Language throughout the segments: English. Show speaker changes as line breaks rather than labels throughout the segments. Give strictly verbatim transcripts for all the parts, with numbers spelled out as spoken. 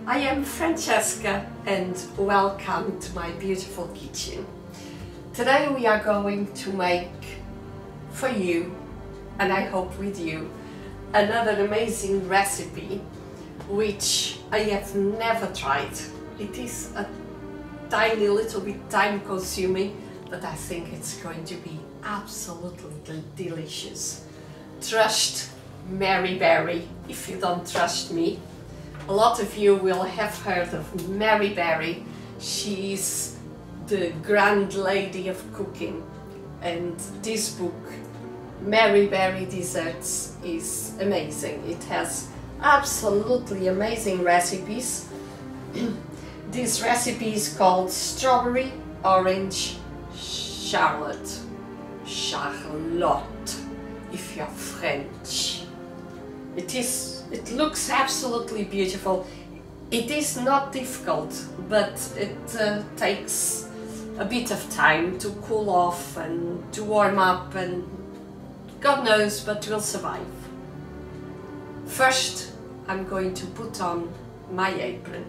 I am Francesca and welcome to my beautiful kitchen. Today we are going to make for you, and I hope with you, another amazing recipe which I have never tried. It is a tiny little bit time consuming, but I think it's going to be absolutely del delicious. Trust Mary Berry if you don't trust me. A lot of you will have heard of Mary Berry. She's the grand lady of cooking, and this book, Mary Berry Desserts, is amazing. It has absolutely amazing recipes. This recipe is called Strawberry Orange Charlotte. Charlotte, if you're French. It is It looks absolutely beautiful. It is not difficult, but it uh, takes a bit of time to cool off and to warm up, and God knows, but we'll survive. First, I'm going to put on my apron.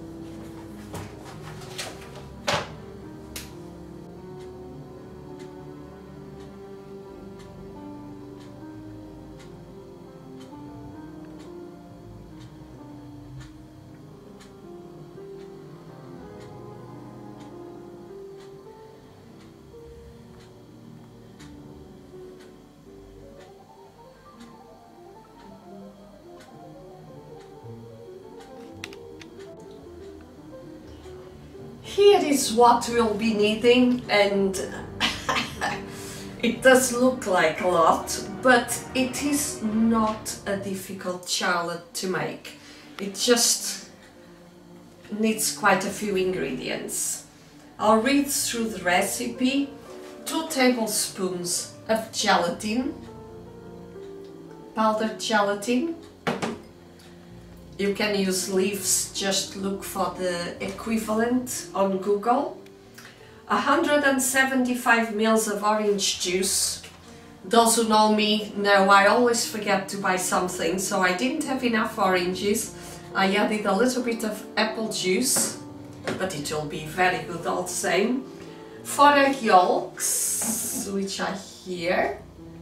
Here is what we'll be needing, and it does look like a lot, but it is not a difficult charlotte to make. It just needs quite a few ingredients. I'll read through the recipe. Two tablespoons of gelatin, powdered gelatin. You can use leaves, just look for the equivalent on Google. one hundred seventy-five mils of orange juice. Those who know me know I always forget to buy something, so I didn't have enough oranges. I added a little bit of apple juice, but it will be very good all the same. Four egg yolks, which are here.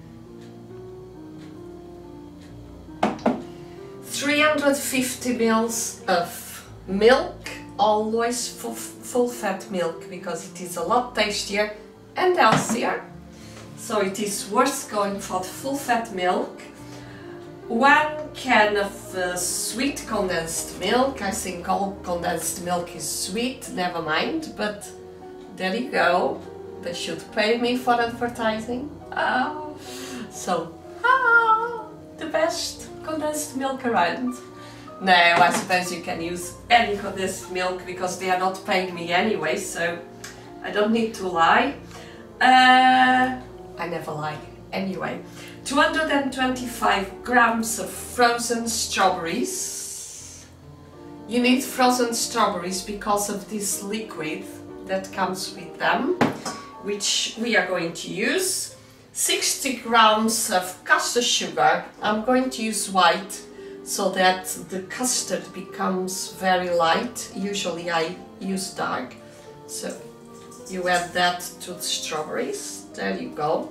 three hundred fifty mils of milk, always full, full fat milk, because it is a lot tastier and healthier, so it is worth going for the full fat milk. One can of uh, sweet condensed milk. I think all condensed milk is sweet, never mind, but there you go. They should pay me for advertising. Oh. So, ah, the best condensed milk around. No, I suppose you can use any condensed milk because they are not paying me anyway, so I don't need to lie. Uh, I never lie. Anyway, two hundred twenty-five grams of frozen strawberries. You need frozen strawberries because of this liquid that comes with them, which we are going to use. sixty grams of custard sugar. I'm going to use white so that the custard becomes very light. Usually I use dark. So you add that to the strawberries. There you go.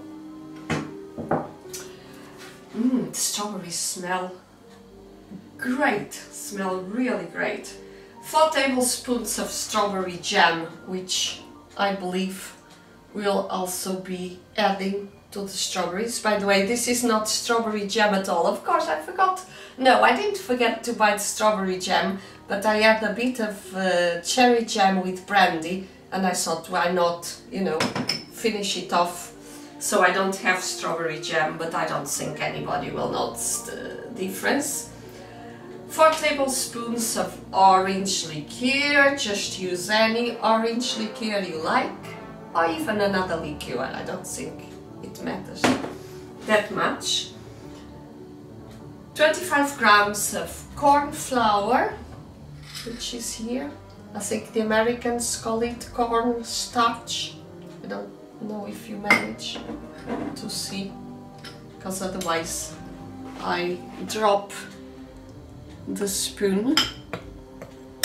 Mmm, the strawberries smell great. Smell really great. Four tablespoons of strawberry jam, which I believe we'll also be adding to the strawberries. By the way, this is not strawberry jam at all. Of course, I forgot. No, I didn't forget to buy the strawberry jam, but I had a bit of uh, cherry jam with brandy, and I thought, why not, you know, finish it off. So I don't have strawberry jam, but I don't think anybody will notice the difference. Four tablespoons of orange liqueur. Just use any orange liqueur you like, or even another liqueur. I don't think it matters that much. twenty-five grams of corn flour, which is here. I think the Americans call it corn starch. I don't know if you manage to see, because otherwise I drop the spoon.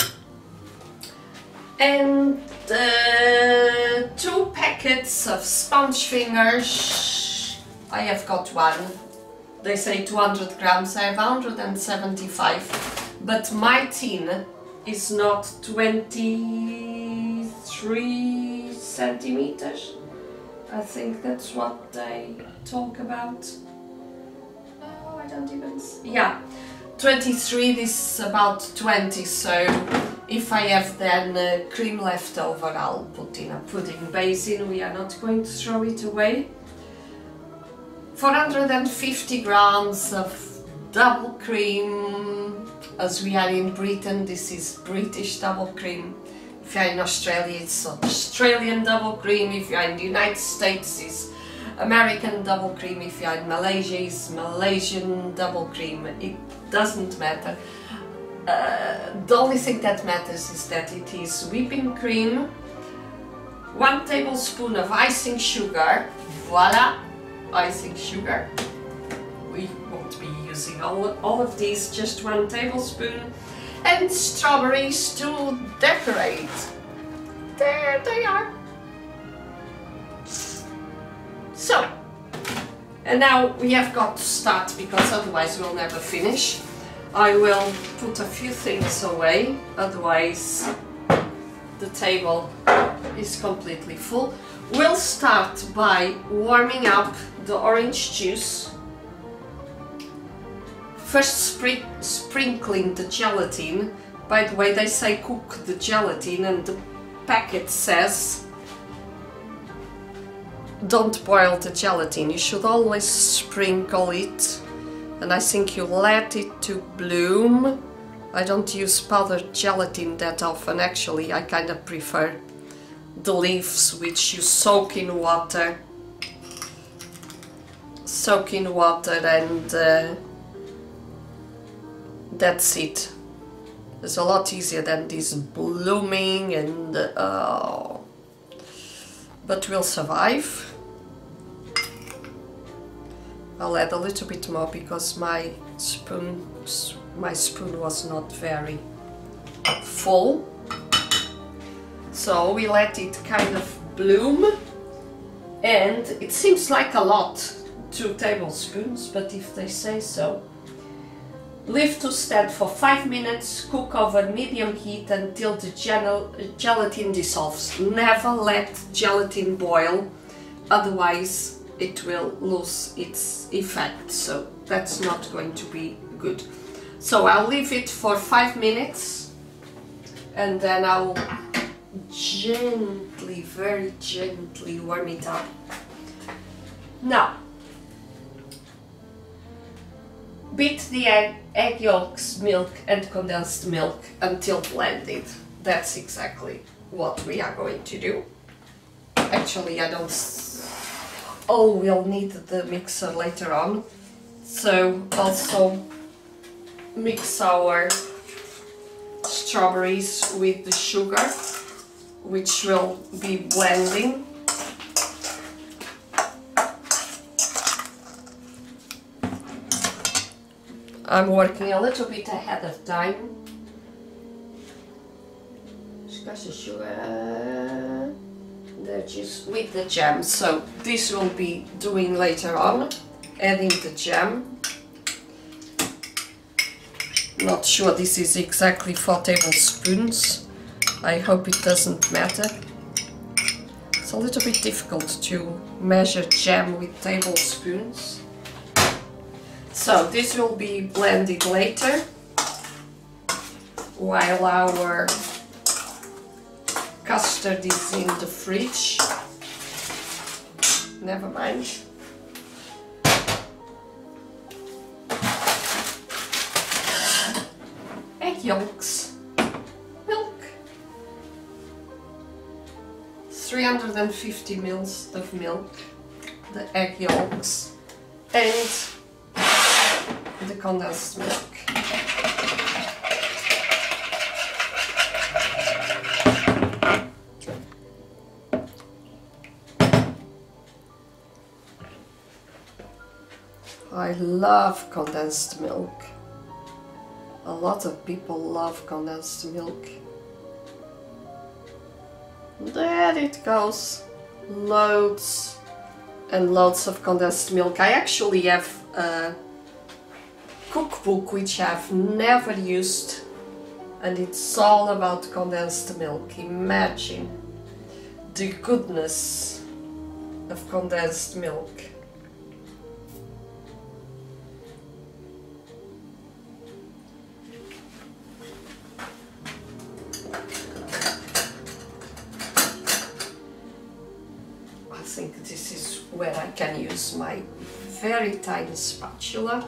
and uh, two packets of sponge fingers. I have got one. They say two hundred grams, I have one hundred seventy-five, but my tin is not twenty-three centimeters. I think that's what they talk about. Oh, I don't even see. Yeah, twenty-three, this is about twenty, so if I have then uh, cream left over, I'll put in a pudding basin. We are not going to throw it away. four hundred fifty grams of double cream. As we are in Britain, this is British double cream. If you're in Australia, it's Australian double cream. If you're in the United States, it's American double cream. If you're in Malaysia, it's Malaysian double cream. It doesn't matter. Uh, the only thing that matters is that it is whipping cream, one tablespoon of icing sugar, voila, icing sugar. We won't be using all, all of these, just one tablespoon, and strawberries to decorate. There they are. So, and now we have got to start, because otherwise we'll never finish. I will put a few things away, otherwise the table is completely full. We'll start by warming up the orange juice. First spri sprinkling the gelatin. By the way, they say cook the gelatin, and the packet says don't boil the gelatin. You should always sprinkle it. And I think you let it to bloom. I don't use powdered gelatin that often, actually. I kind of prefer the leaves, which you soak in water. Soak in water and uh, that's it. It's a lot easier than this blooming and uh, but we'll survive. I'll add a little bit more because my spoon, my spoon was not very full. So we let it kind of bloom, and it seems like a lot, two tablespoons, but if they say so. Leave to stand for five minutes, cook over medium heat until the gel gelatin dissolves. Never let gelatin boil, otherwise it will lose its effect, so that's not going to be good. So I'll leave it for five minutes and then I'll gently, very gently warm it up. Now, beat the egg, egg yolks, milk and condensed milk until blended. That's exactly what we are going to do. Actually, I don't... Oh, we'll need the mixer later on. So also mix our strawberries with the sugar, which will be blending. I'm working a little bit ahead of time. Sugar, the juice with the jam. So this will be doing later on, adding the jam. Not sure this is exactly four tablespoons. I hope it doesn't matter. It's a little bit difficult to measure jam with tablespoons. So this will be blended later, while our custard is in the fridge. Never mind. Egg yolks, milk, three hundred fifty mils of milk, the egg yolks, and the condensed milk. I love condensed milk. A lot of people love condensed milk. There it goes. Loads and loads of condensed milk. I actually have a cookbook which I've never used, and it's all about condensed milk. Imagine the goodness of condensed milk. I think this is where I can use my very tiny spatula.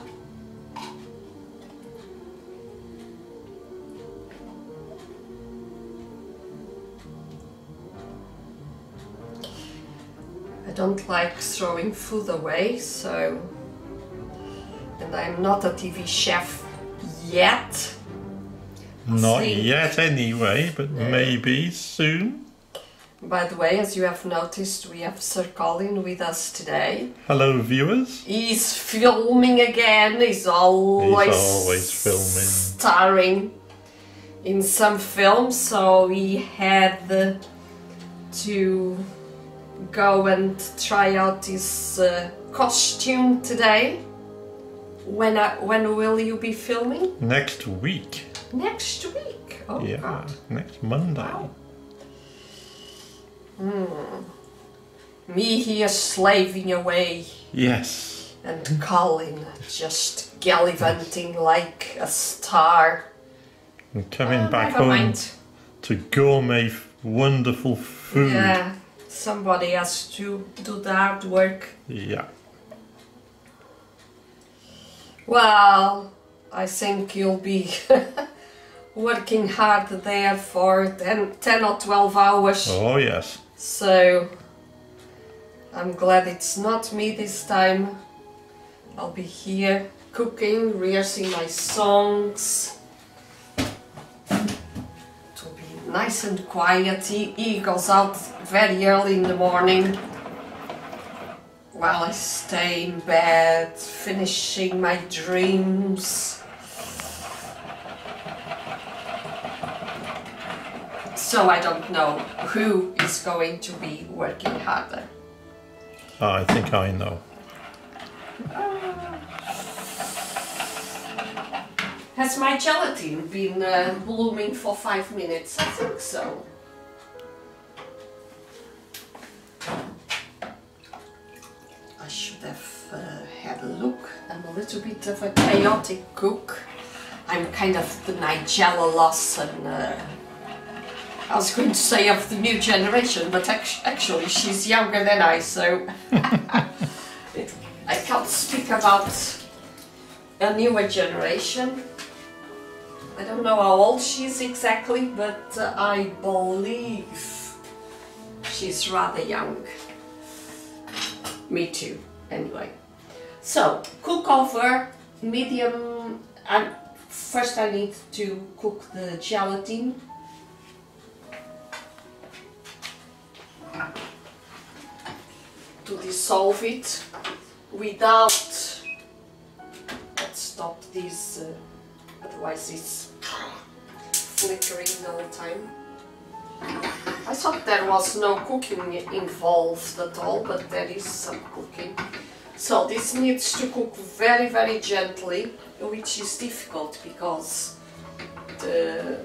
I don't like throwing food away, so, and I'm not a T V chef yet.
Not yet anyway, but uh, maybe soon.
By the way, as you have noticed, we have Sir Colin with us today.
Hello, viewers.
He's filming again. He's always,
He's always filming.
Starring in some films, so he had to go and try out his uh, costume today. When I, when will you be filming?
Next week.
Next week? Oh,
yeah,
God.
Next Monday.
Wow. Mm. Me here slaving away.
Yes.
And Colin just gallivanting like a star.
And coming
uh,
back home
mind.
to gourmet, wonderful food.
Yeah, somebody has to do the hard work.
Yeah.
Well, I think you'll be working hard there for ten, ten or twelve hours.
Oh, yes.
So, I'm glad it's not me this time. I'll be here cooking, rehearsing my songs. It'll be nice and quiet. He, he goes out very early in the morning, while I stay in bed, finishing my dreams. So I don't know who is going to be working harder.
I think I know.
Uh, has my gelatin been uh, blooming for five minutes? I think so. I should have uh, had a look. I'm a little bit of a chaotic cook. I'm kind of the Nigella Lawson. Uh, I was going to say of the new generation, but actually she's younger than I, so it, I can't speak about a newer generation. I don't know how old she is exactly, but uh, I believe she's rather young. Me too, anyway. So, cook over medium, and first I need to cook the gelatin. To dissolve it without, let's stop this, uh, otherwise it's flickering all the time. I thought there was no cooking involved at all, but there is some cooking. So this needs to cook very very gently, which is difficult because the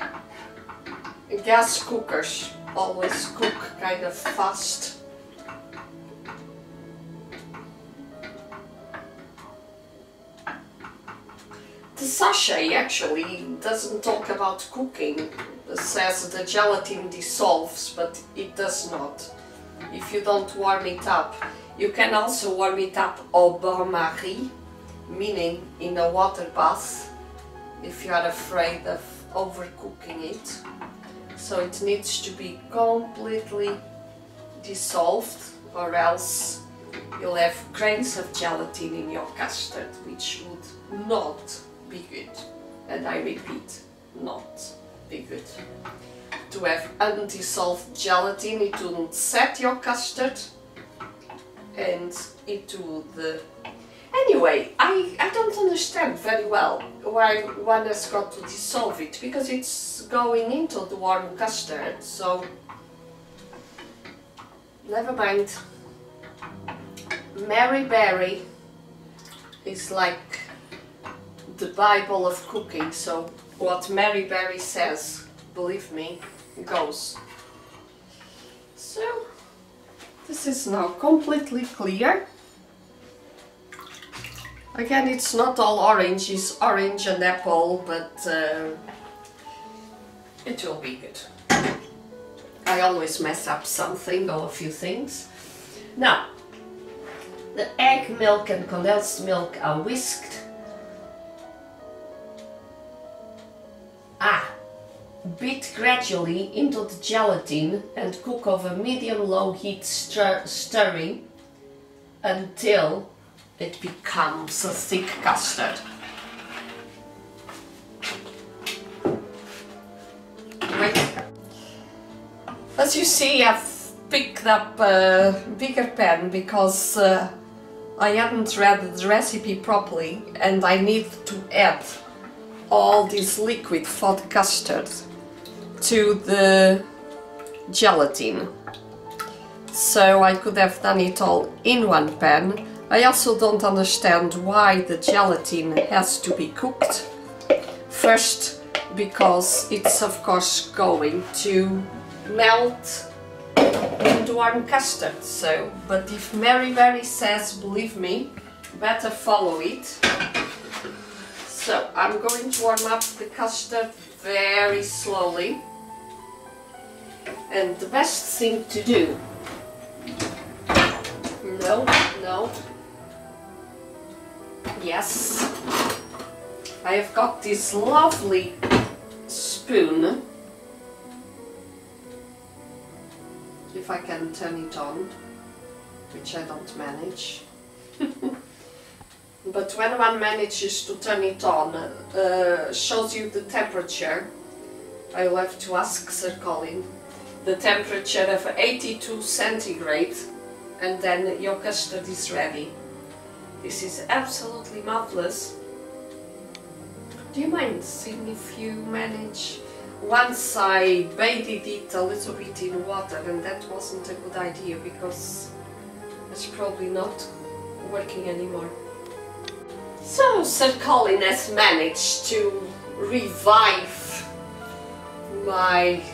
gas cookers always cook kind of fast. The sachet actually doesn't talk about cooking. It says the gelatin dissolves, but it does not. If you don't warm it up. You can also warm it up au bain-marie, meaning in a water bath, if you are afraid of overcooking it. So it needs to be completely dissolved, or else you'll have grains of gelatin in your custard, which would not be good. And I repeat, not be good. To have undissolved gelatin, it wouldn't set your custard, and it would... Uh, anyway, I, I don't understand very well why one has got to dissolve it, because it's going into the warm custard, so never mind. Mary Berry is like the Bible of cooking, so what Mary Berry says, believe me, goes. So this is now completely clear. Again, it's not all orange, it's orange and apple, but uh, it will be good. I always mess up something or a few things. Now, the egg milk and condensed milk are whisked. Ah, beat gradually into the gelatin and cook over medium-low heat, stir stirring until it becomes a thick custard. Wait. As you see, I've picked up a bigger pan because uh, I hadn't read the recipe properly and I need to add all this liquid for the custard to the gelatin. So I could have done it all in one pan. I also don't understand why the gelatin has to be cooked. First, because it's of course going to melt in the warm custard. So, but if Mary Berry says, believe me, better follow it. So I'm going to warm up the custard very slowly. And the best thing to do, no, no, yes, I have got this lovely spoon, if I can turn it on, which I don't manage. But when one manages to turn it on, uh, shows you the temperature. I will have to ask Sir Colin. The temperature of eighty-two centigrade, and then your custard is ready. This is absolutely marvelous. Do you mind seeing if you manage? Once I bathed it a little bit in water, and that wasn't a good idea because it's probably not working anymore. So Sir Colin has managed to revive my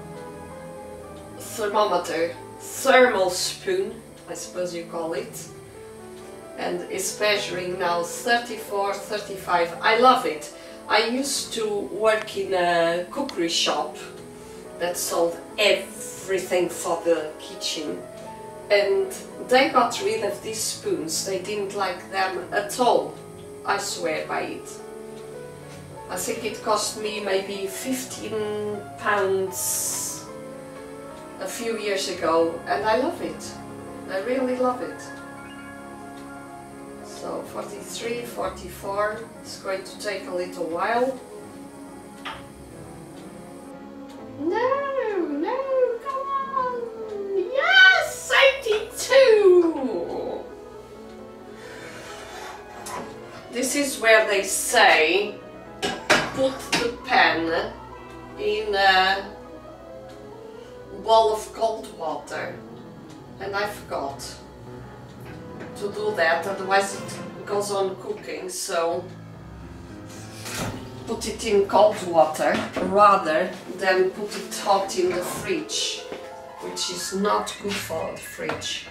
thermometer, thermal spoon, I suppose you call it, and is measuring now thirty-four, thirty-five. I love it. I used to work in a cookery shop that sold everything for the kitchen, and they got rid of these spoons. They didn't like them at all. I swear by it. I think it cost me maybe fifteen pounds a few years ago, and I love it. I really love it. So forty-three, forty-four, it's going to take a little while. No, no, come on! Yes, eighty-two! This is where they say put the pan in a bowl of cold water, and I forgot to do that, otherwise it goes on cooking. So put it in cold water rather than put it hot in the fridge, which is not good for the fridge.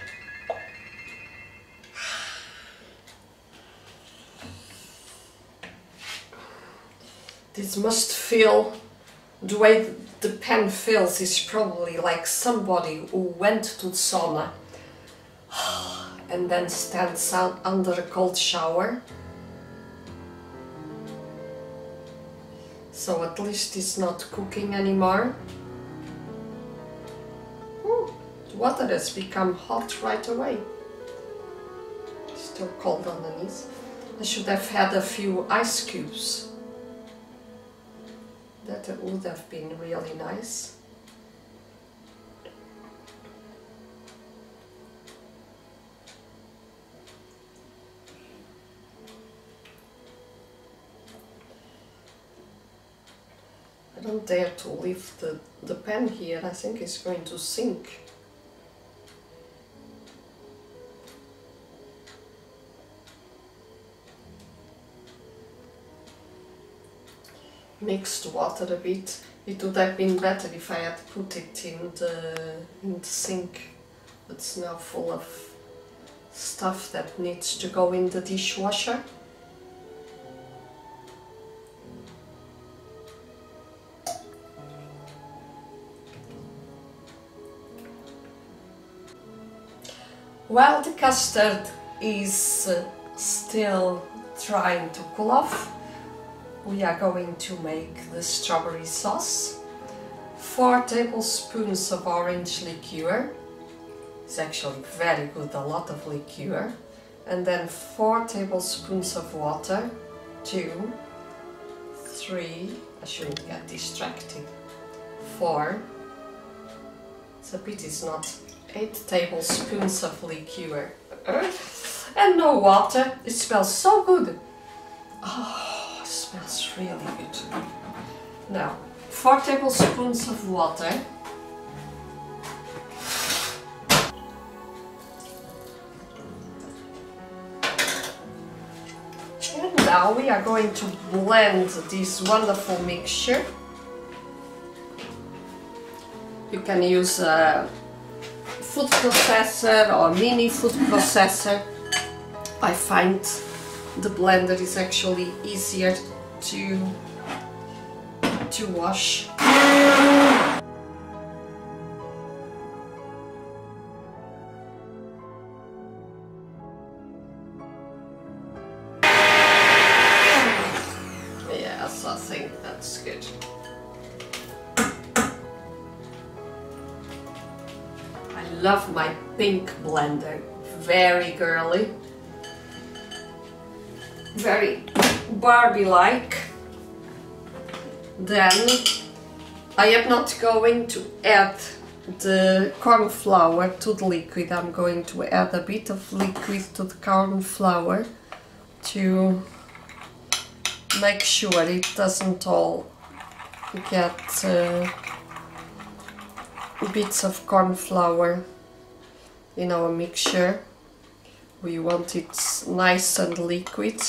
This must feel, the way the pan feels is probably like somebody who went to the sauna and then stands out under a cold shower. So at least it's not cooking anymore. Ooh, the water has become hot right away. Still cold underneath. I should have had a few ice cubes. That would have been really nice. I don't dare to leave the, the pan here. I think it's going to sink. mixed water a bit. It would have been better if I had put it in the, in the sink. It's now full of stuff that needs to go in the dishwasher. While the custard is uh, still trying to cool off, we are going to make the strawberry sauce. Four tablespoons of orange liqueur. It's actually very good, a lot of liqueur. And then four tablespoons of water. Two, three, I shouldn't get distracted. Four, it's a bit, it's not, eight tablespoons of liqueur. And no water. It smells so good. Oh, it smells really good. Now, four tablespoons of water. And now we are going to blend this wonderful mixture. You can use a food processor or mini food processor. I find the blender is actually easier to to wash. Yes, I think that's good. I love my pink blender, very girly, very Barbie-like. Then I am not going to add the corn flour to the liquid. I'm going to add a bit of liquid to the corn flour to make sure it doesn't all get uh, bits of corn flour in our mixture. We want it nice and liquid.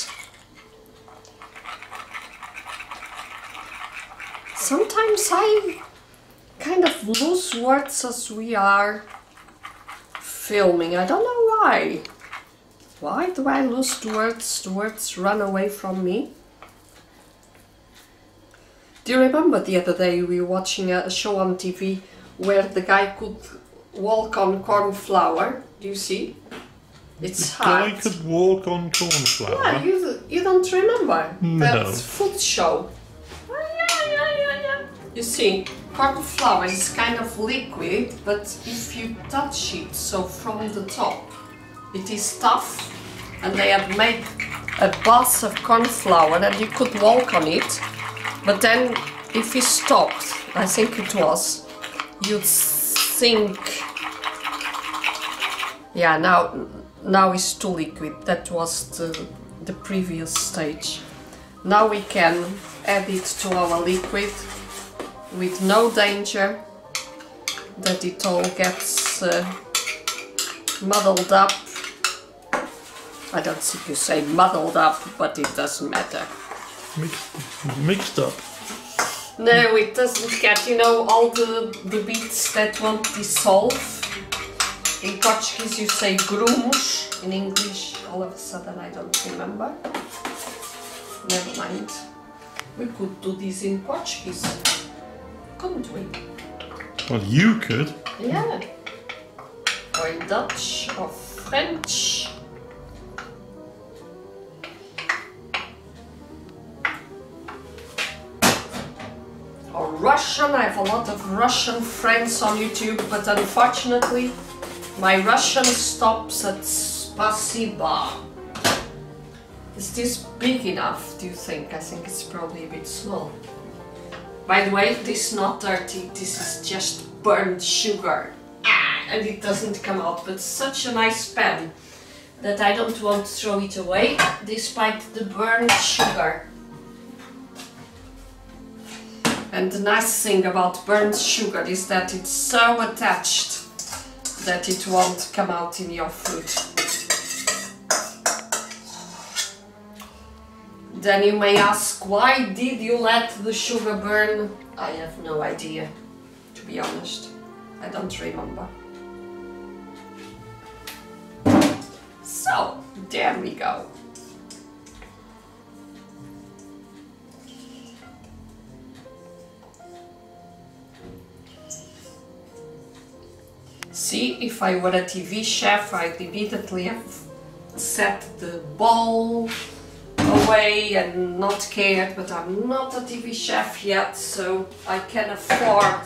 Sometimes I kind of lose words as we are filming. I don't know why. Why do I lose the words? The words run away from me. Do you remember the other day we were watching a show on T V where the guy could walk on corn flour? Do you see? It's
the
hard.
guy could walk on corn flour?
Yeah, you, you don't remember?
No.
That food show. You see, corn flour is kind of liquid, but if you touch it, so from the top, it is tough, and they have made a bus of corn flour and you could walk on it, but then if you stopped, I think it was, you'd sink. Yeah, now, now it's too liquid. That was the, the previous stage. Now we can add it to our liquid with no danger that it all gets uh, muddled up. I don't think you say muddled up, but it doesn't matter.
Mixed, mixed up.
No, it doesn't get, you know, all the, the bits that won't dissolve. In Portuguese you say grumos, in English all of a sudden I don't remember. Never mind. We could do this in Portuguese, couldn't we?
Well, you could.
Yeah. Or in Dutch or French. Or Russian. I have a lot of Russian friends on YouTube, but unfortunately my Russian stops at spasiba. Is this big enough, do you think? I think it's probably a bit small. By the way, this is not dirty, this is just burnt sugar. Ah, and it doesn't come out, but such a nice pan that I don't want to throw it away, despite the burnt sugar. And the nice thing about burnt sugar is that it's so attached that it won't come out in your food. Then you may ask, why did you let the sugar burn? I have no idea, to be honest. I don't remember. So, there we go. See, if I were a T V chef, I'd immediately have set the bowl away and not cared, but I'm not a T V chef yet, so I can afford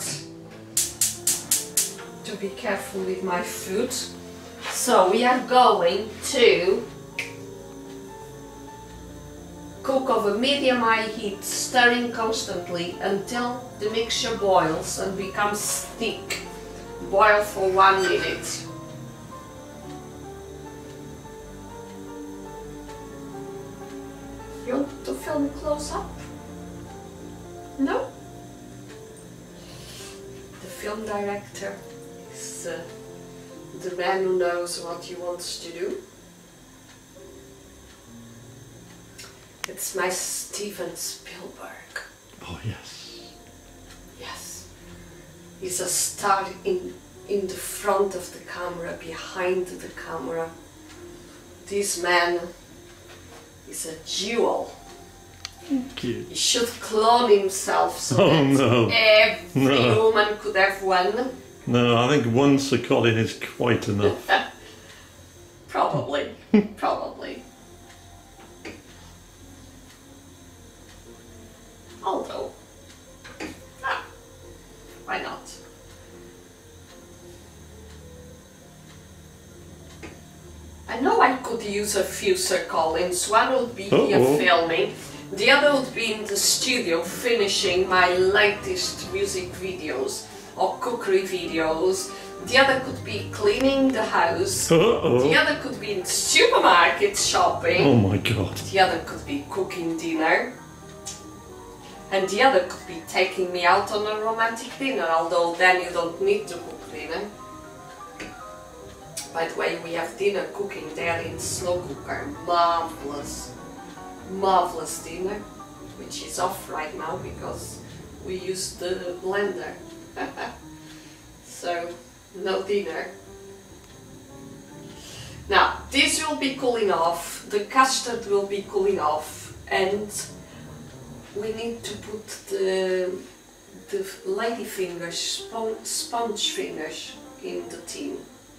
to be careful with my food. So we are going to cook over medium-high heat, stirring constantly until the mixture boils and becomes thick. Boil for one minute. You want to film close up? No? The film director is uh, the man who knows what he wants to do. It's my Steven Spielberg.
Oh yes.
Yes. He's a star in, in the front of the camera, behind the camera. This man is a jewel.
Thank you.
He should clone himself so
Oh,
that
no.
every
No.
woman could have one.
No, I think one Sir Colin is quite enough.
Probably, probably. Although, ah, why not? I know I could use a few Sir Collins. One would be
Uh-oh.
here filming, the other would be in the studio finishing my latest music videos or cookery videos. The other could be cleaning the house.
Uh-oh.
The other could be in the supermarket shopping.
Oh my god.
The other could be cooking dinner. And the other could be taking me out on a romantic dinner, although then you don't need to cook dinner. By the way, we have dinner cooking there in slow cooker. Marvelous, marvelous dinner, which is off right now because we used the blender. So, no dinner. Now, this will be cooling off, the custard will be cooling off, and we need to put the, the lady fingers, sponge, sponge fingers in the tin.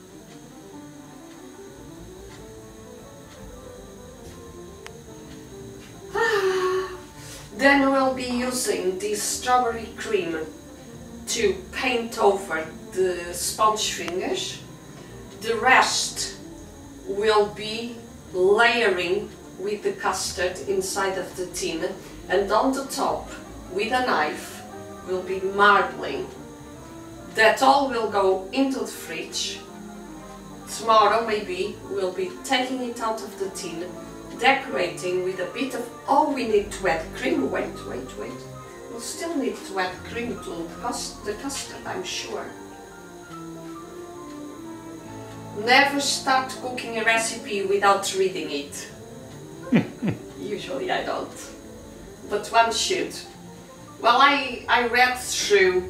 Then we'll be using this strawberry cream to paint over the sponge fingers. The rest will be layering with the custard inside of the tin, and on the top, with a knife, we'll be marbling. That all will go into the fridge. Tomorrow maybe we'll be taking it out of the tin, decorating with a bit of, oh, we need to add cream, wait, wait, wait. We'll still need to add cream to the cust- the custard, I'm sure. Never start cooking a recipe without reading it. Usually I don't, but one should. Well, I, I read through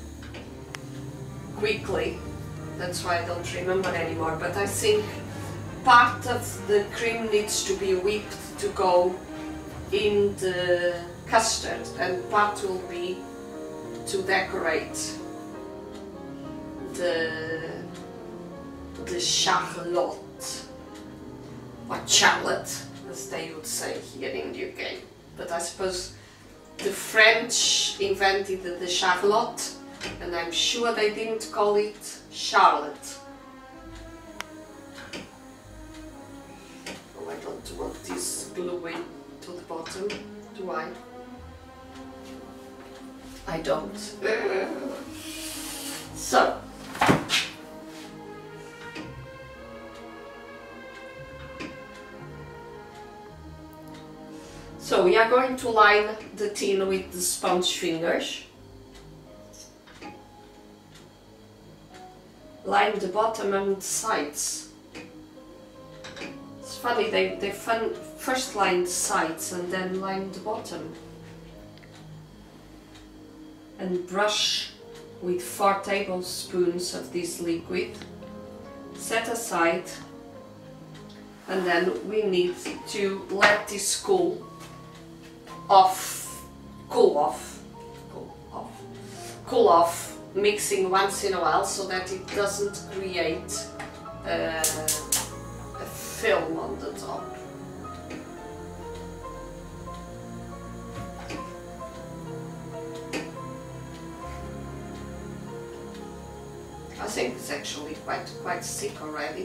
quickly, that's why I don't remember anymore, but I think part of the cream needs to be whipped to go in the custard, and part will be to decorate the the charlotte, or charlotte, as they would say here in the U K. But I suppose the French invented the charlotte, and I'm sure they didn't call it charlotte. Oh, I don't want this gluing to the bottom, do I? I don't. So, So we are going to line the tin with the sponge fingers. Line the bottom and the sides. As funny, they, they fun, first line the sides and then line the bottom. And brush with four tablespoons of this liquid. Set aside. And then we need to let this cool off, cool off, cool off, cool off, mixing once in a while so that it doesn't create uh, a film on the top. I think it's actually quite quite thick already.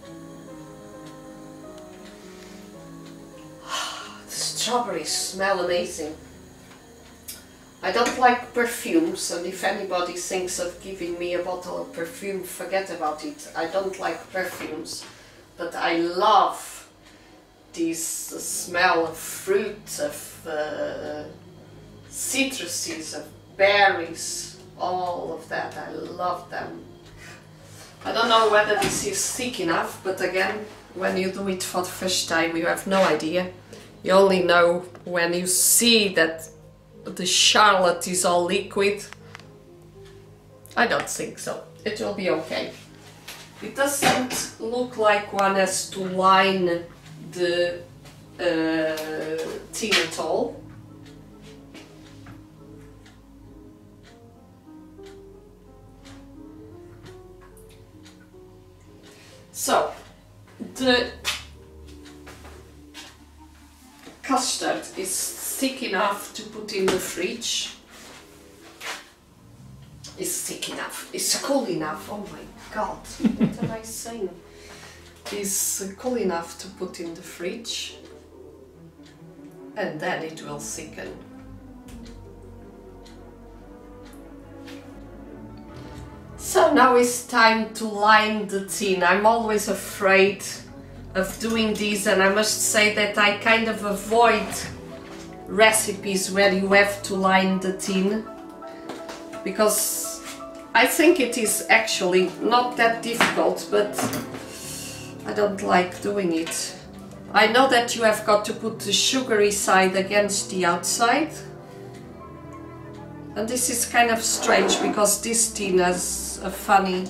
Strawberries smell amazing. I don't like perfumes, and if anybody thinks of giving me a bottle of perfume, forget about it. I don't like perfumes, but I love this uh, smell of fruit, of uh, citruses, of berries, all of that. I love them. I don't know whether this is thick enough, but again, when you do it for the first time, you have no idea. You only know when you see that the charlotte is all liquid. I don't think so. It will be okay. It doesn't look like one has to line the uh, tin at all. So, the custard is thick enough to put in the fridge. It's thick enough. It's cool enough. Oh my god, what am I saying? It's cool enough to put in the fridge, and then it will thicken. So now it's time to line the tin. I'm always afraid of doing this, and I must say that I kind of avoid recipes where you have to line the tin, because I think it is actually not that difficult, but I don't like doing it. I know that you have got to put the sugary side against the outside, and this is kind of strange because this tin has a funny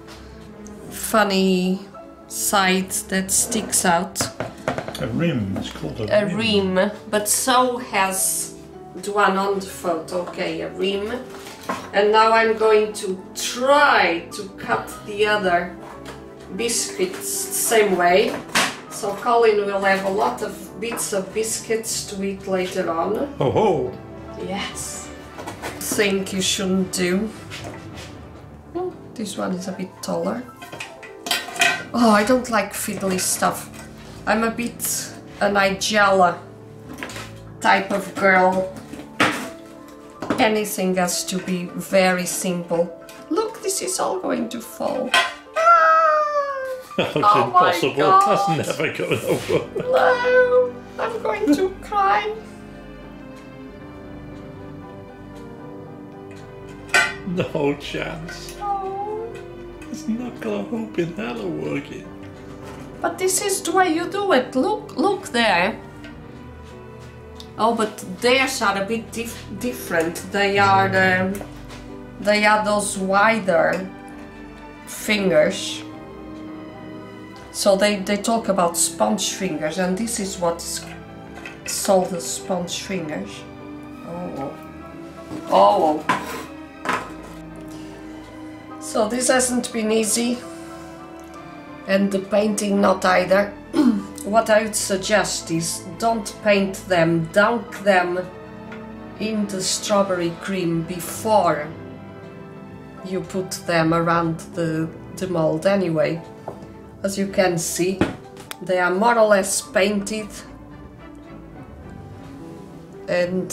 funny side that sticks out.
A rim, it's called a,
a rim. rim. But so has the one on the photo, okay, a rim. And now I'm going to try to cut the other biscuits the same way. So Colin will have a lot of bits of biscuits to eat later on.
Oh ho!
Yes. Think you shouldn't do. Oh, this one is a bit taller. Oh, I don't like fiddly stuff. I'm a bit a Nigella type of girl. Anything has to be very simple. Look, this is all going to fall. Ah!
That's
oh
impossible.
My God.
That's never going over.
No, I'm going to cry.
No chance.
Oh.
It's not gonna hope in hell are working.
But this is the way you do it. Look, look there. Oh, but theirs are a bit dif different. They are the, they are those wider fingers. So they, they talk about sponge fingers, and this is what's sold as sponge fingers. Oh, oh. So this hasn't been easy, and the painting not either. What I would suggest is don't paint them, dunk them in the strawberry cream before you put them around the, the mold anyway. As you can see, they are more or less painted, and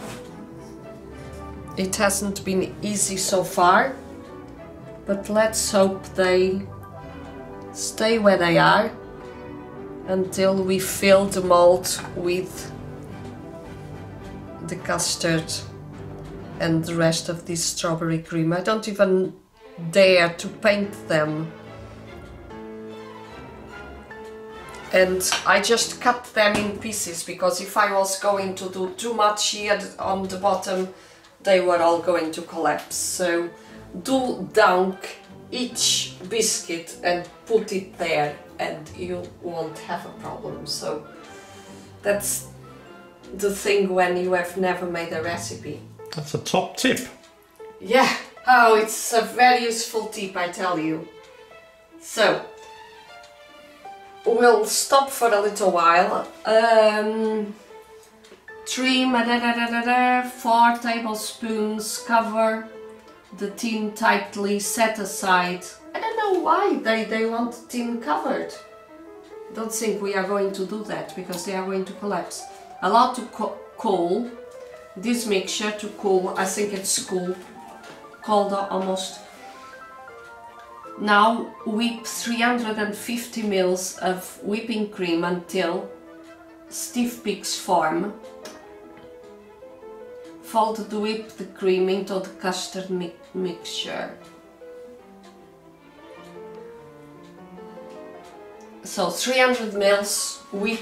it hasn't been easy so far, but let's hope they stay where they are until we fill the mold with the custard and the rest of this strawberry cream. I don't even dare to paint them. and I just cut them in pieces because if I was going to do too much here on the bottom, they were all going to collapse. So do dunk each biscuit and put it there and you won't have a problem. So that's the thing when you have never made a recipe.
That's a top tip.
Yeah, oh, it's a very useful tip, I tell you. So we'll stop for a little while. Um, three, da, da, da, da, da, four tablespoons, cover the tin tightly, set aside. I don't know why they, they want the tin covered. Don't think we are going to do that because they are going to collapse. Allow to co cool, this mixture to cool, I think it's cool, cold almost. Now whip three hundred fifty milliliters of whipping cream until stiff peaks form. Fold the whipped cream into the custard mi mixture. So three hundred milliliters whip.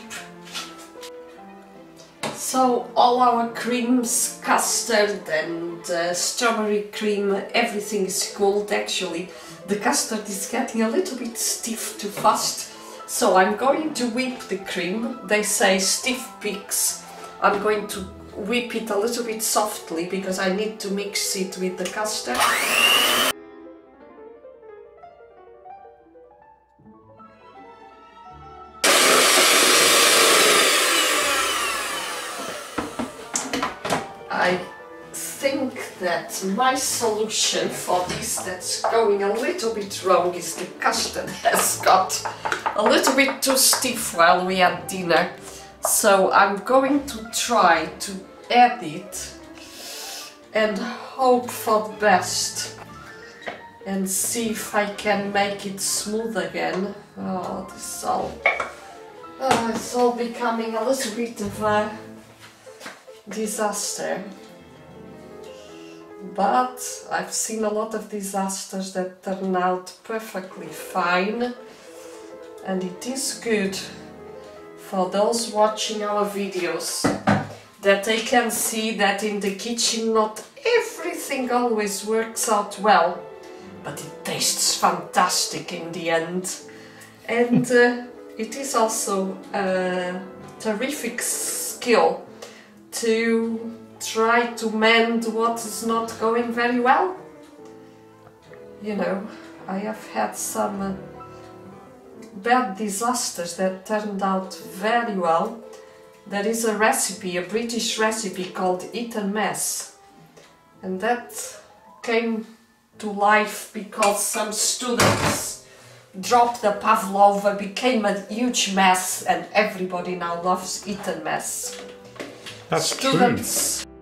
So all our creams, custard and uh, strawberry cream, everything is cooled. Actually, the custard is getting a little bit stiff too fast. So I'm going to whip the cream. They say stiff peaks. I'm going to whip it a little bit softly because I need to mix it with the custard. I think that my solution for this that's going a little bit wrong is the custard has got a little bit too stiff while we had dinner. So I'm going to try to add it and hope for the best and see if I can make it smooth again. Oh, this is all, oh, it's all becoming a little bit of a disaster. But I've seen a lot of disasters that turn out perfectly fine, and it is good for those watching our videos that they can see that in the kitchen not everything always works out well, but it tastes fantastic in the end. And uh, it is also a terrific skill to try to mend what is not going very well. You know, I have had some uh, bad disasters that turned out very well. There is a recipe, a British recipe called Eat and Mess, and that came to life because some students dropped the pavlova, became a huge mess, and everybody now loves Eat and Mess.
That's
Students. True.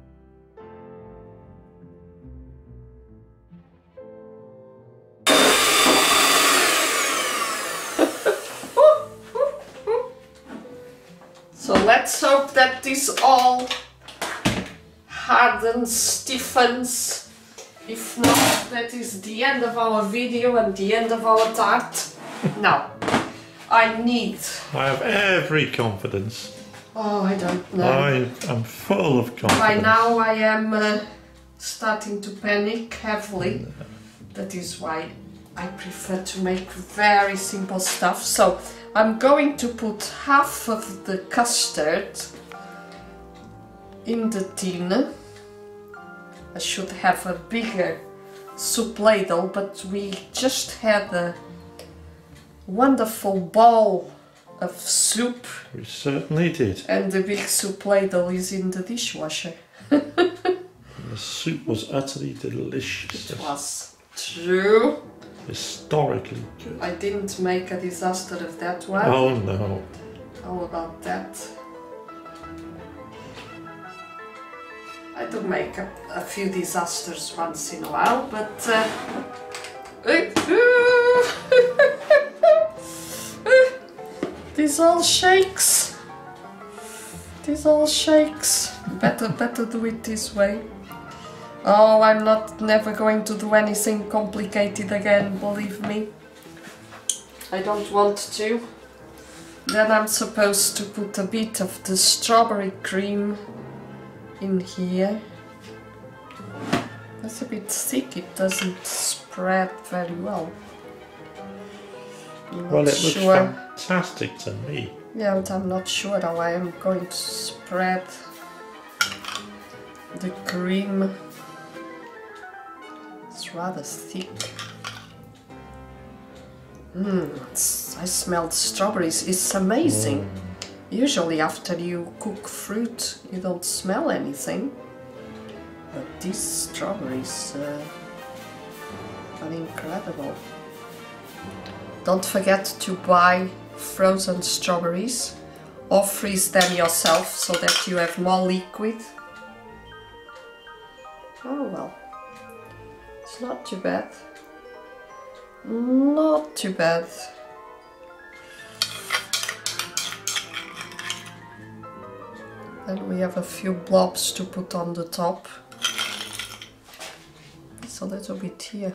So let's hope that this all hardens, stiffens. If not, that is the end of our video and the end of our tart. Now, I need...
I have every confidence.
Oh, I don't know.
I am full of confidence.
By now I am uh, starting to panic heavily. That is why I prefer to make very simple stuff. So I'm going to put half of the custard in the tin. I should have a bigger soup ladle, but we just had a wonderful bowl of soup.
We certainly did.
And the big soup ladle is in the dishwasher.
The soup was utterly delicious.
It was true.
Historically good.
I didn't make a disaster of that one.
Oh no.
How about that? I do make a, a few disasters once in a while, but uh, this all shakes. This all shakes. Better, better do it this way. Oh, I'm not never going to do anything complicated again, believe me. I don't want to. Then I'm supposed to put a bit of the strawberry cream in here. That's a bit thick, it doesn't spread very well. I'm
well,
not
it looks
sure.
fantastic to me.
Yeah, but I'm not sure how I am going to spread the cream. It's rather thick. Mmm, I smelled strawberries. It's amazing. Mm. Usually after you cook fruit, you don't smell anything. But these strawberries uh, are incredible. Don't forget to buy frozen strawberries or freeze them yourself so that you have more liquid. Oh well, it's not too bad. Not too bad. Then we have a few blobs to put on the top. It's a little bit here.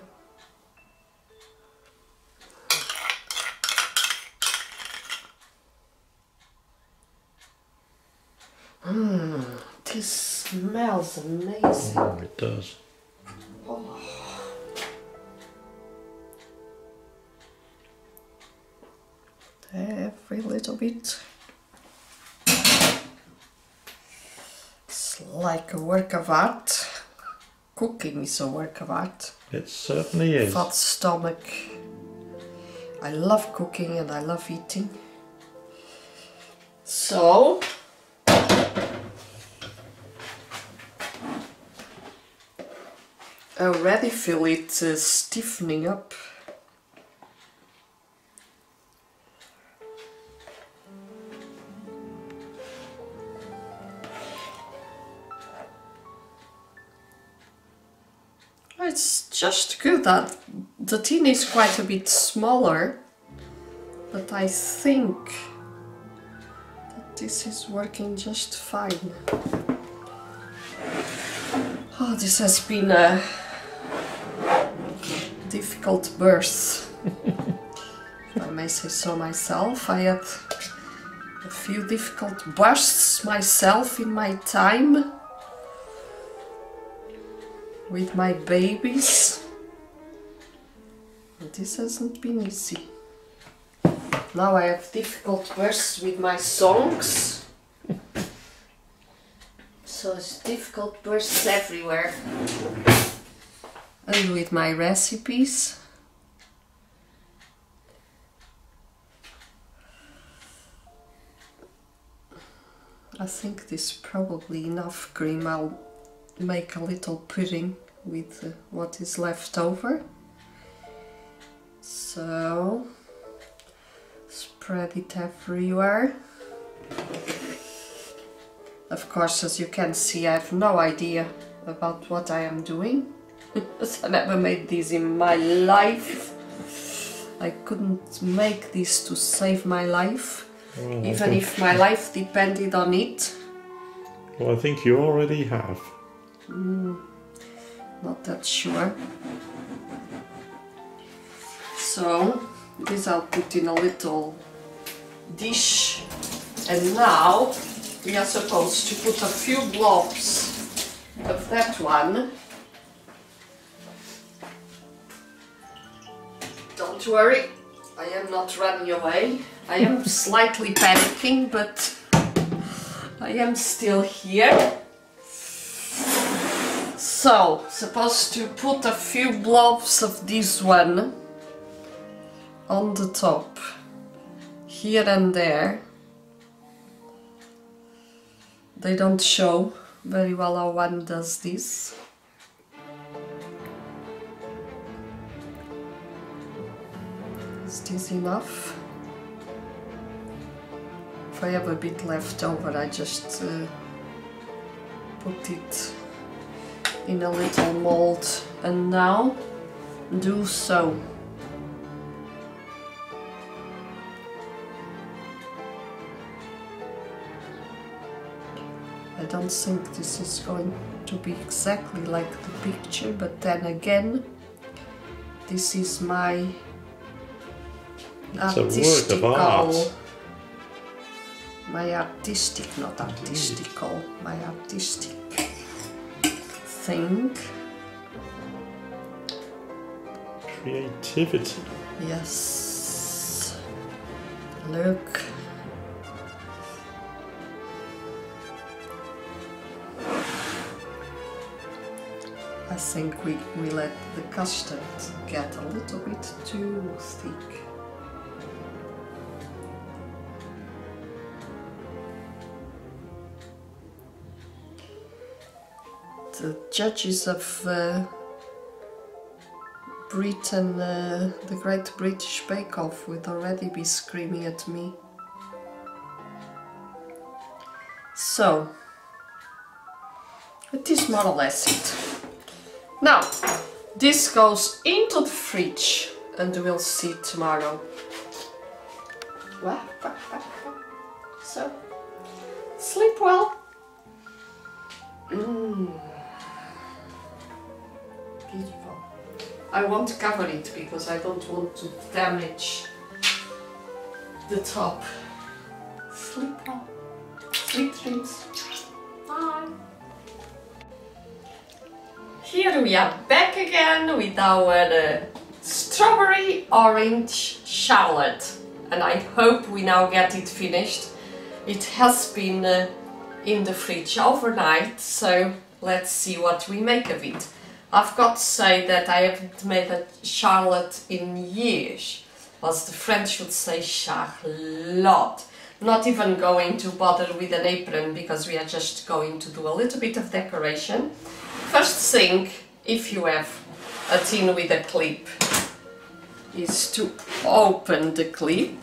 Mmm, this smells amazing.
Oh, it does.
Oh. Every little bit. It's like a work of art. Cooking is a work of art.
It certainly is.
Fat stomach. I love cooking and I love eating. So I already feel it uh, stiffening up. It's just good that the tin is quite a bit smaller, but I think that this is working just fine. Oh, this has been a difficult birth, if I may say so myself. I had a few difficult births myself in my time with my babies. But this hasn't been easy. Now I have difficult births with my songs. So it's difficult births everywhere. And with my recipes. I think this is probably enough cream. I'll make a little pudding with uh, what is left over. So spread it everywhere. Of course, as you can see, I have no idea about what I am doing. I never made this in my life. I couldn't make this to save my life, well, even if my life depended on it.
Well, I think you already have.
Mm, not that sure. So this I'll put in a little dish, and now we are supposed to put a few blobs of that one. Don't worry, I am not running away. I am slightly panicking, but I am still here. So, supposed to put a few blobs of this one on the top, here and there. They don't show very well how one does this. Is this enough? If I have a bit left over, I just uh, put it in a little mold, and now do so. I don't think this is going to be exactly like the picture, but then again, this is my
it's artistical
my artistic, not artistical, my artistic thing.
Creativity.
Yes. Look. I think we, we let the custard get a little bit too thick. The judges of uh, Britain, uh, the Great British Bake Off, would already be screaming at me. So, it is more or less it. Now, this goes into the fridge and we'll see tomorrow. So, sleep well. Mm. Beautiful. I won't cover it because I don't want to damage the top. Sleep well. Sweet dreams. Bye. Here we are back again with our uh, strawberry orange charlotte, and I hope we now get it finished. It has been uh, in the fridge overnight, so let's see what we make of it. I've got to say that I haven't made a charlotte in years, as the French would say charlotte. Not even going to bother with an apron because we are just going to do a little bit of decoration. First thing, if you have a tin with a clip, is to open the clip.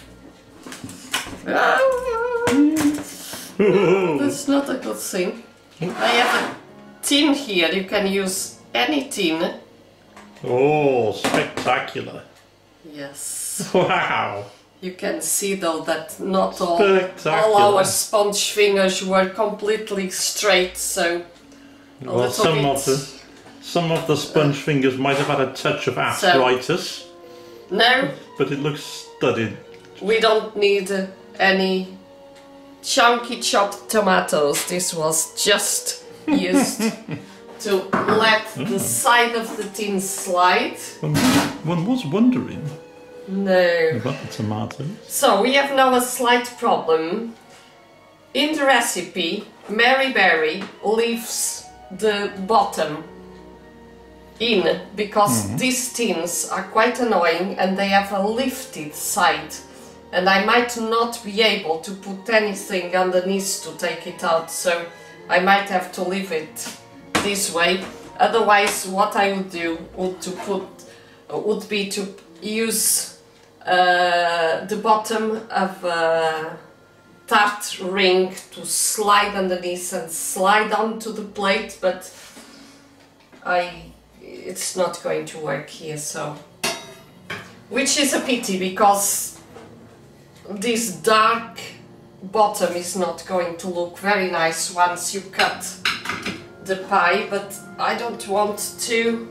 That's not a good thing. I have a tin here, you can use any tin.
Oh, spectacular.
Yes.
Wow.
You can see though that not all, all our sponge fingers were completely straight, so a
well, some
bit.
of the some of the sponge fingers might have had a touch of arthritis.
So, no,
but it looks studied.
We don't need uh, any chunky chopped tomatoes. This was just used to let the side of the tin slide.
One, one was wondering.
No.
About the tomatoes.
So we have now a slight problem. In the recipe, Mary Berry leaves the bottom in because mm-hmm. these tins are quite annoying and they have a lifted side, and I might not be able to put anything underneath to take it out, so I might have to leave it this way. Otherwise, what I would do would to put would be to use uh, the bottom of a tart ring to slide underneath and slide onto the plate, but I it's not going to work here, so which is a pity because this dark bottom is not going to look very nice once you cut the pie, but I don't want to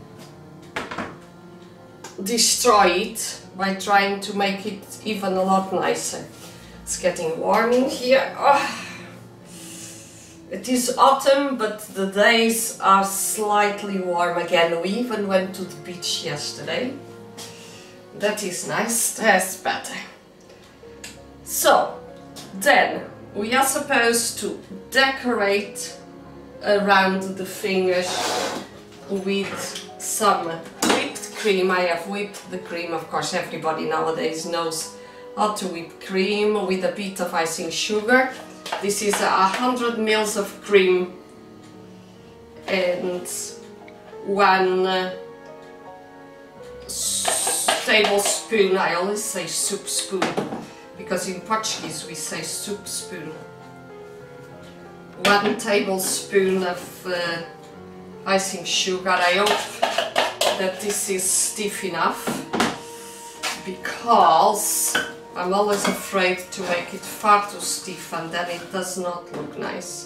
destroy it by trying to make it even a lot nicer. It's getting warm in here. Oh. It is autumn, but the days are slightly warm again. We even went to the beach yesterday. That is nice, that's better. So, then we are supposed to decorate around the fingers with some whipped cream. I have whipped the cream, of course everybody nowadays knows how to whip cream with a bit of icing sugar. This is a hundred mils of cream and one uh, tablespoon, I always say soup spoon, because in Portuguese we say soup spoon. One tablespoon of uh, icing sugar. I hope that this is stiff enough, because I'm always afraid to make it far too stiff and then it does not look nice.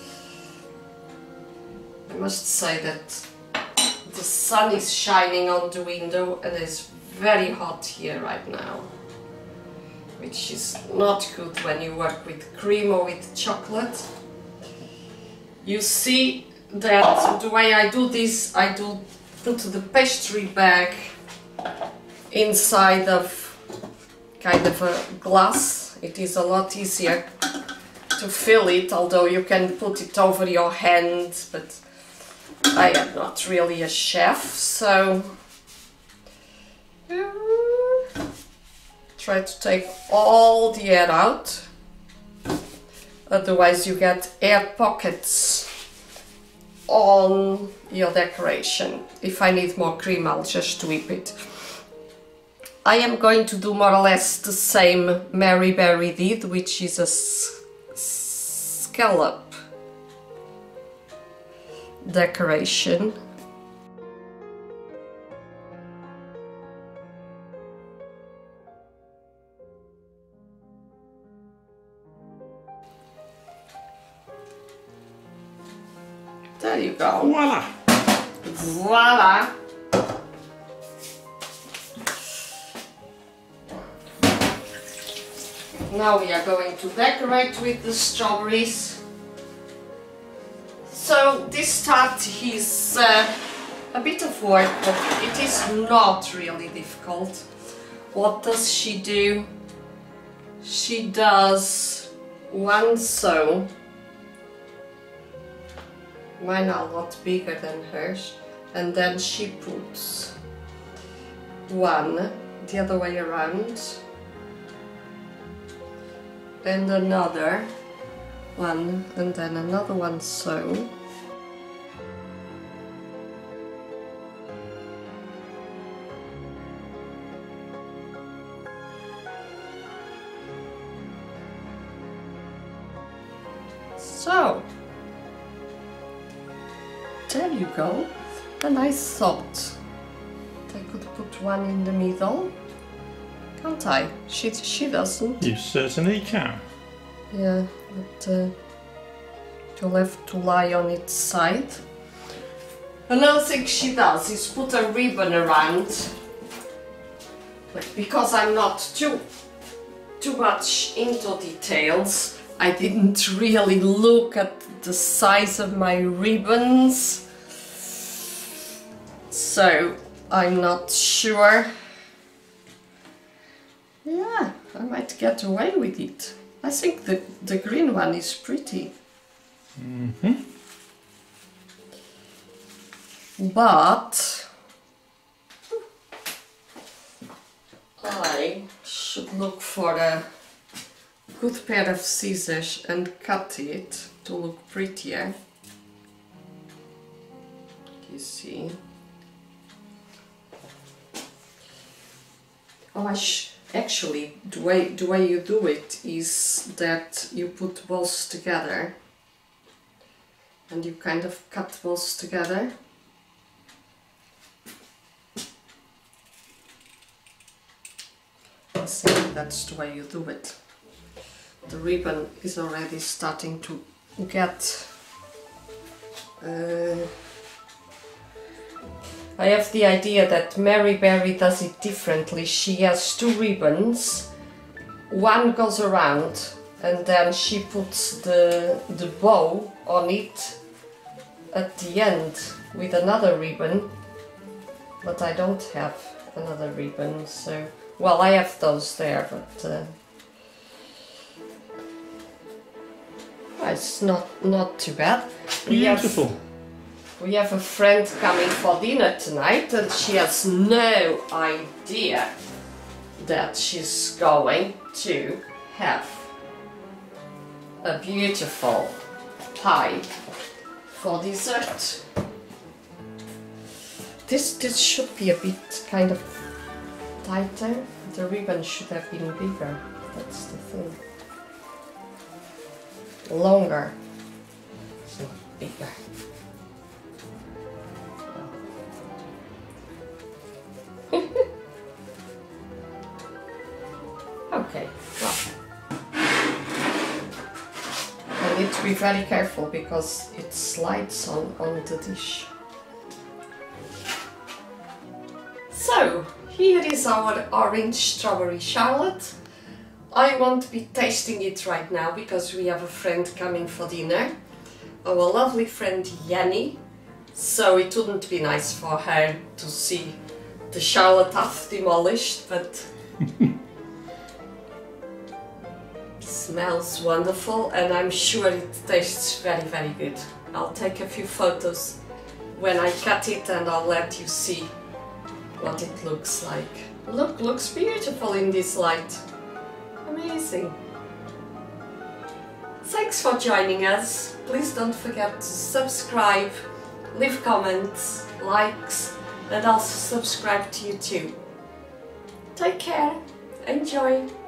I must say that the sun is shining on the window and it's very hot here right now. which is not good when you work with cream or with chocolate. You see that the way I do this, I do put the pastry bag inside of kind of a glass. It is a lot easier to fill it, although you can put it over your hand, but I am not really a chef, so try to take all the air out, otherwise you get air pockets on your decoration. If I need more cream, I'll just whip it. I am going to do more or less the same Mary Berry did, which is a scallop decoration. There you go.
Voila!
Voila! Now we are going to decorate with the strawberries. So this tart is uh, a bit of work, but it is not really difficult. What does she do? She does one sew. Mine are a lot bigger than hers. And then she puts one the other way around. And another one, and then another one sew. So, there you go. And I thought I could put one in the middle. Can't I? She, she doesn't.
You certainly can.
Yeah, but uh, you'll have to lie on its side. Another thing she does is put a ribbon around. But because I'm not too, too much into details, I didn't really look at the size of my ribbons. So I'm not sure. Yeah, I might get away with it. I think the, the green one is pretty.
Mm-hmm.
But I should look for a good pair of scissors and cut it to look prettier. You see? Oh, I sh actually, the way, the way you do it is that you put both together and you kind of cut both together. I think that's the way you do it. The ribbon is already starting to get... Uh, I have the idea that Mary Berry does it differently. She has two ribbons, one goes around and then she puts the, the bow on it at the end with another ribbon, but I don't have another ribbon, so... Well, I have those there, but... Uh, it's not, not too bad.
Beautiful.
We have, we have a friend coming for dinner tonight and she has no idea that she's going to have a beautiful pie for dessert. This, this should be a bit kind of tighter. The ribbon should have been bigger, that's the thing. Longer, it's not bigger. Okay, well, I need to be very careful because it slides on, on the dish. So, here is our orange strawberry charlotte. I won't be tasting it right now because we have a friend coming for dinner, our lovely friend Yanni, so it wouldn't be nice for her to see the Charlotte half demolished, but smells wonderful and I'm sure it tastes very very good. I'll take a few photos when I cut it and I'll let you see what it looks like. Look, looks beautiful in this light. Amazing. Thanks for joining us. Please don't forget to subscribe, leave comments, likes, and also subscribe to YouTube. Take care. Enjoy.